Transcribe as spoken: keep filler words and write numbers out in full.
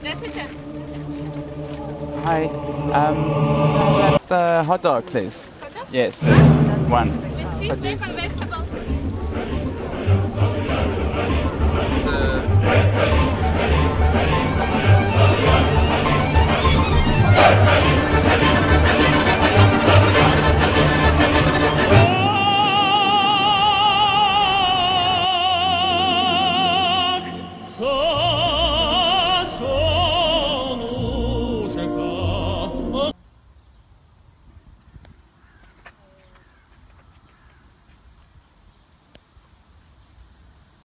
Hi. Um, that uh, hot dog, please. Hot dog? Yes. One. With cheese, bacon, vegetables.